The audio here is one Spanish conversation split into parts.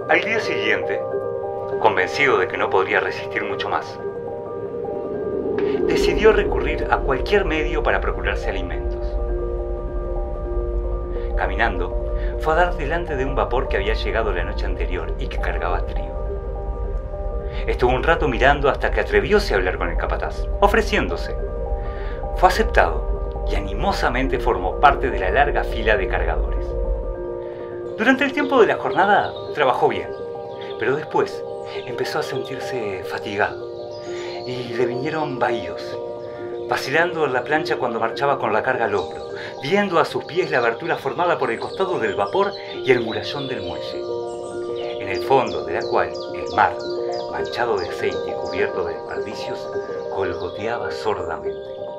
Al día siguiente, convencido de que no podría resistir mucho más, decidió recurrir a cualquier medio para procurarse alimentos. Caminando, fue a dar delante de un vapor que había llegado la noche anterior y que cargaba trigo. Estuvo un rato mirando hasta que atrevióse a hablar con el capataz, ofreciéndose. Fue aceptado y animosamente formó parte de la larga fila de cargadores. Durante el tiempo de la jornada trabajó bien, pero después empezó a sentirse fatigado y le vinieron vahíos, vacilando en la plancha cuando marchaba con la carga al hombro, viendo a sus pies la abertura formada por el costado del vapor y el murallón del muelle, en el fondo de la cual el mar, manchado de aceite y cubierto de desperdicios, golgoteaba sordamente.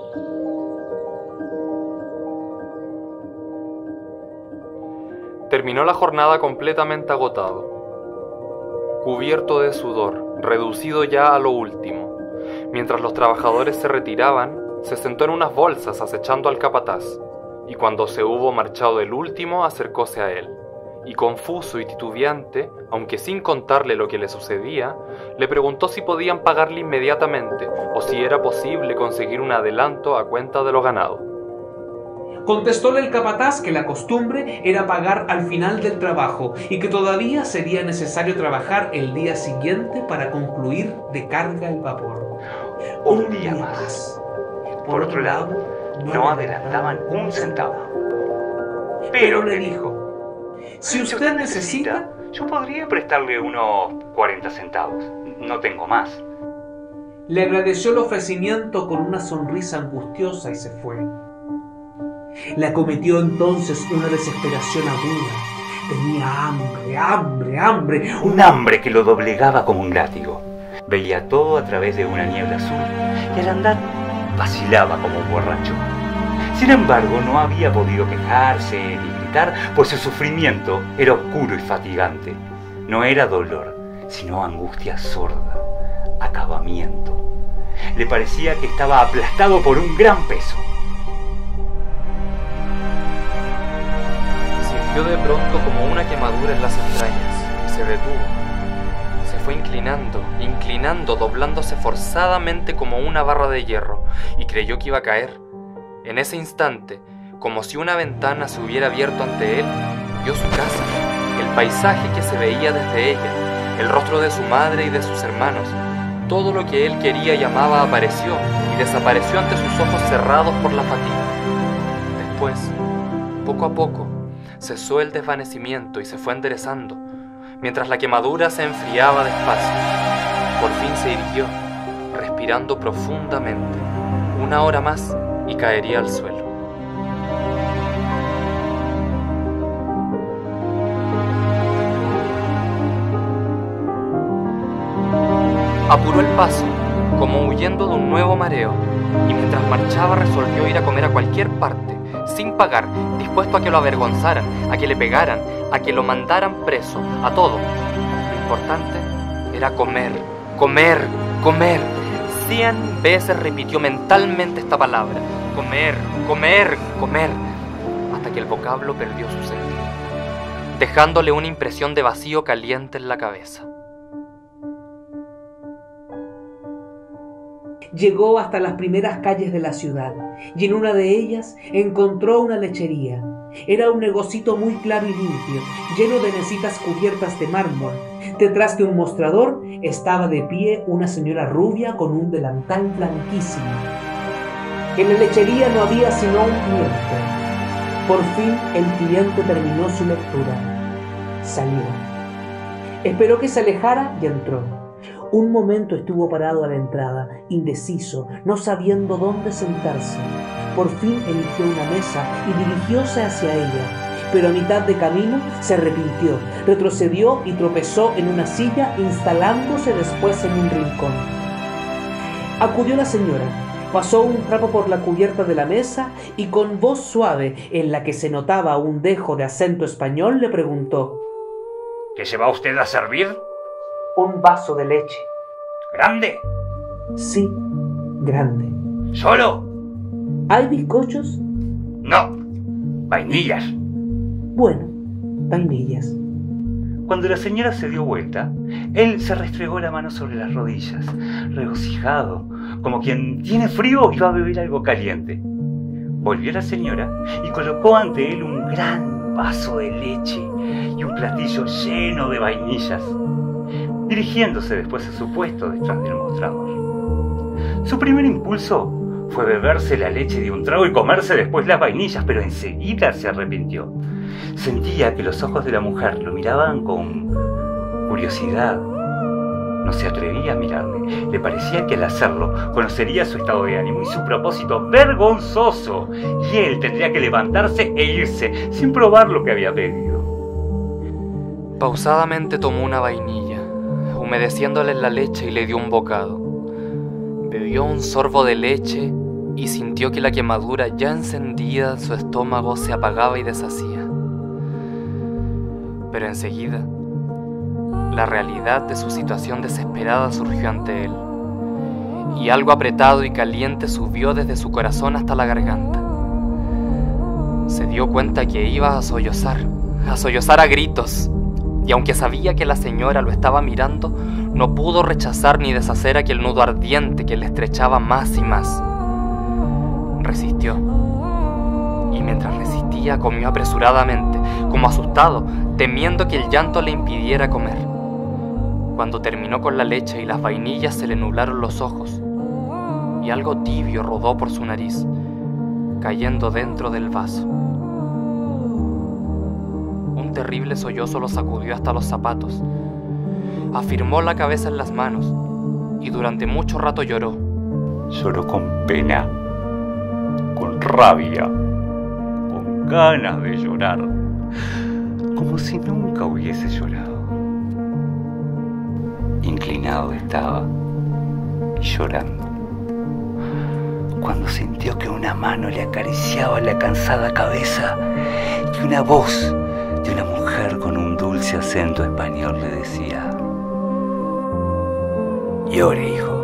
Terminó la jornada completamente agotado, cubierto de sudor, reducido ya a lo último. Mientras los trabajadores se retiraban, se sentó en unas bolsas acechando al capataz, y cuando se hubo marchado el último, acercóse a él, y confuso y titubeante, aunque sin contarle lo que le sucedía, le preguntó si podían pagarle inmediatamente, o si era posible conseguir un adelanto a cuenta de lo ganado. Contestóle el capataz que la costumbre era pagar al final del trabajo y que todavía sería necesario trabajar el día siguiente para concluir de carga el vapor. Un día más. Por otro lado, no adelantaban un centavo. Pero le dijo: si usted necesita, yo podría prestarle unos 40 centavos. No tengo más. Le agradeció el ofrecimiento con una sonrisa angustiosa y se fue. Le acometió entonces una desesperación aguda. Tenía hambre. Un hambre que lo doblegaba como un látigo. Veía todo a través de una niebla azul y al andar vacilaba como un borracho. Sin embargo, no había podido quejarse ni gritar, pues su sufrimiento era oscuro y fatigante. No era dolor, sino angustia sorda, acabamiento. Le parecía que estaba aplastado por un gran peso. Sintió de pronto como una quemadura en las entrañas y se detuvo. Se fue inclinando, doblándose forzadamente como una barra de hierro, y creyó que iba a caer. En ese instante, como si una ventana se hubiera abierto ante él, vio su casa, el paisaje que se veía desde ella, el rostro de su madre y de sus hermanos. Todo lo que él quería y amaba apareció y desapareció ante sus ojos cerrados por la fatiga. Después, poco a poco, cesó el desvanecimiento y se fue enderezando, mientras la quemadura se enfriaba despacio. Por fin se irguió, respirando profundamente. Una hora más y caería al suelo. Apuró el paso, como huyendo de un nuevo mareo, y mientras marchaba resolvió ir a comer a cualquier parte, sin pagar, dispuesto a que lo avergonzaran, a que le pegaran, a que lo mandaran preso, a todo. Lo importante era comer. 100 veces repitió mentalmente esta palabra: comer, hasta que el vocablo perdió su sentido, dejándole una impresión de vacío caliente en la cabeza. Llegó hasta las primeras calles de la ciudad y en una de ellas encontró una lechería. Era un negocito muy claro y limpio, lleno de mesitas cubiertas de mármol. Detrás de un mostrador estaba de pie una señora rubia con un delantal blanquísimo. En la lechería no había sino un cliente. Por fin el cliente terminó su lectura. Salió. Esperó que se alejara y entró. Un momento estuvo parado a la entrada, indeciso, no sabiendo dónde sentarse. Por fin eligió una mesa y dirigióse hacia ella, pero a mitad de camino se arrepintió, retrocedió y tropezó en una silla, instalándose después en un rincón. Acudió la señora, pasó un trapo por la cubierta de la mesa y con voz suave, en la que se notaba un dejo de acento español, le preguntó: ¿Qué se va usted a servir? Un vaso de leche. ¿Grande? Sí, grande. ¿Solo? ¿Hay bizcochos? No. Vainillas. Bueno, vainillas. Cuando la señora se dio vuelta, él se restregó la mano sobre las rodillas, regocijado, como quien tiene frío y va a beber algo caliente. Volvió la señora y colocó ante él un gran vaso de leche y un platillo lleno de vainillas, dirigiéndose después a su puesto detrás del mostrador. Su primer impulso fue beberse la leche de un trago y comerse después las vainillas, pero enseguida se arrepintió. Sentía que los ojos de la mujer lo miraban con curiosidad. No se atrevía a mirarle. Le parecía que al hacerlo conocería su estado de ánimo y su propósito vergonzoso, y él tendría que levantarse e irse sin probar lo que había pedido. Pausadamente tomó una vainilla, humedeciéndole la leche, y le dio un bocado. Bebió un sorbo de leche y sintió que la quemadura ya encendida en su estómago se apagaba y deshacía. Pero enseguida, la realidad de su situación desesperada surgió ante él, y algo apretado y caliente subió desde su corazón hasta la garganta. Se dio cuenta que iba a sollozar a gritos, y aunque sabía que la señora lo estaba mirando, no pudo rechazar ni deshacer aquel nudo ardiente que le estrechaba más y más. Resistió, y mientras resistía comió apresuradamente, como asustado, temiendo que el llanto le impidiera comer. Cuando terminó con la leche y las vainillas, se le nublaron los ojos, y algo tibio rodó por su nariz, cayendo dentro del vaso. Un terrible sollozo lo sacudió hasta los zapatos. Afirmó la cabeza en las manos, y durante mucho rato lloró. Lloró con pena, con rabia, con ganas de llorar, como si nunca hubiese llorado. Inclinado estaba y llorando, cuando sintió que una mano le acariciaba la cansada cabeza y una voz de una mujer con un dulce acento español le decía: llore, hijo.